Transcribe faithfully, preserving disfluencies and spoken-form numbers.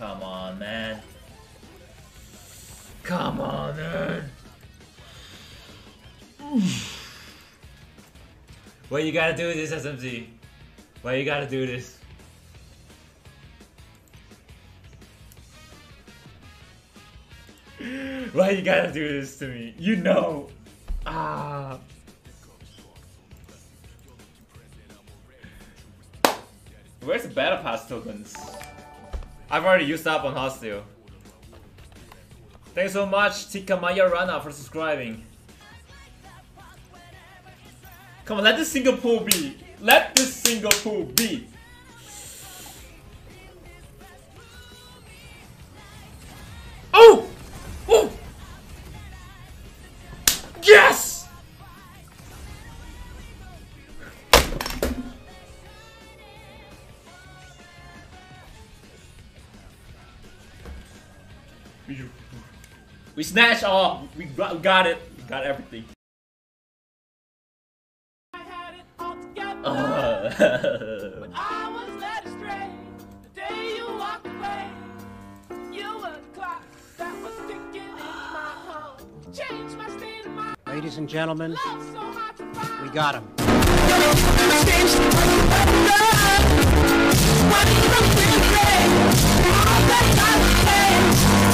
Come on, man. Come on, man. Why you gotta do this, S M Z? Why you gotta do this? Why you gotta do this to me? You know. Ah. Where's the battle pass tokens? I've already used up on Hostile. Thanks so much, Tika Maya Rana, for subscribing. Come on, let this single pool be. Let this single pool be. Oh! Oh! Yes! We snatched all. We got, we got it. We got everything. Uh. When I was led astray, the day you walked away, you were the clock that was ticking in my home. Changed my state of mind. Ladies and gentlemen, Love so hard to find. we got him. What do you think?